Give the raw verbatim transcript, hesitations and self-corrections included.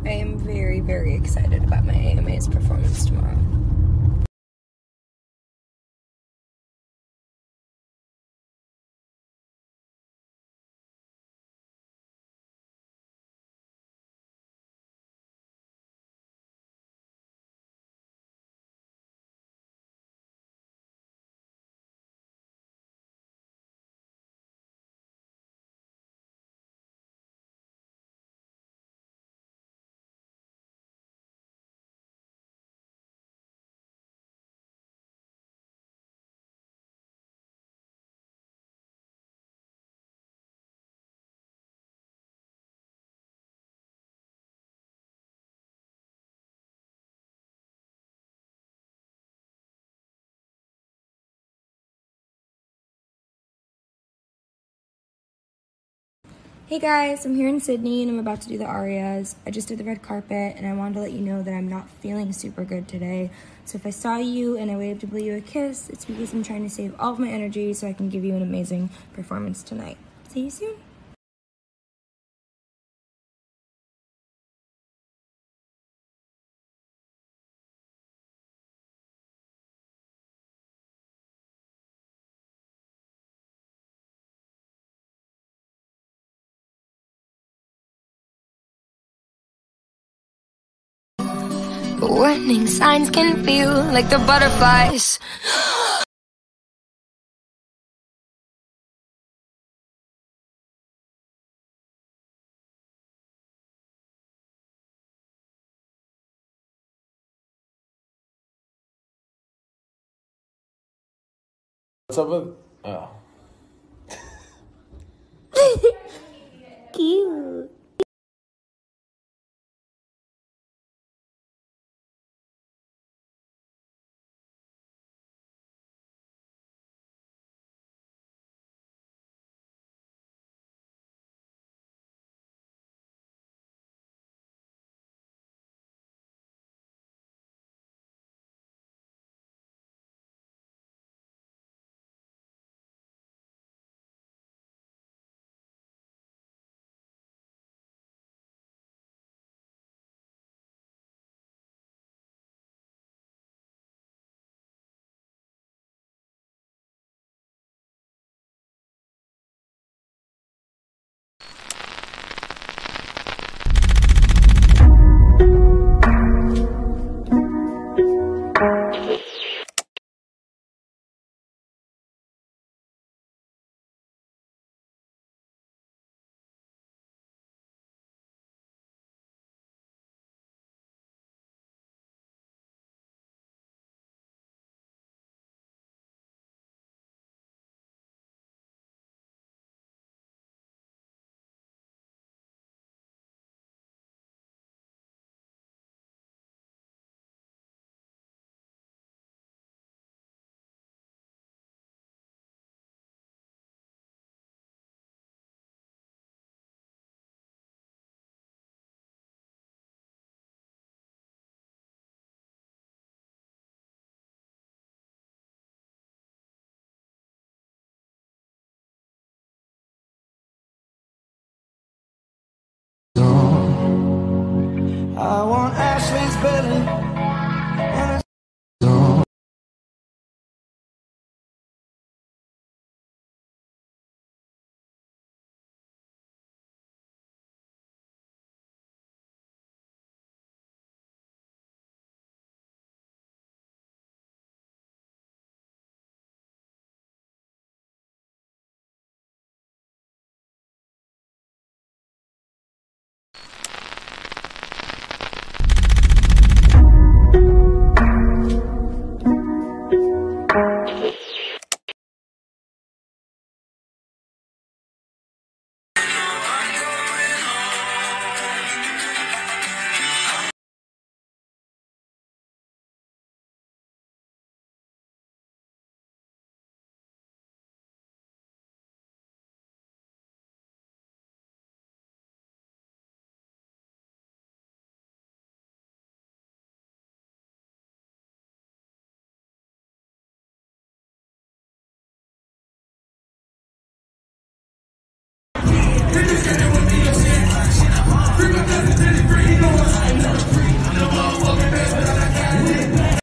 I am very, very excited about my A M A's performance tomorrow. Hey guys, I'm here in Sydney and I'm about to do the arias. I just did the red carpet and I wanted to let you know that I'm not feeling super good today. So if I saw you and I waved to blow you a kiss, it's because I'm trying to save all of my energy so I can give you an amazing performance tonight. See you soon. Warning signs can feel like the butterflies. What's up with... Oh. Cute. I want Ashley's belly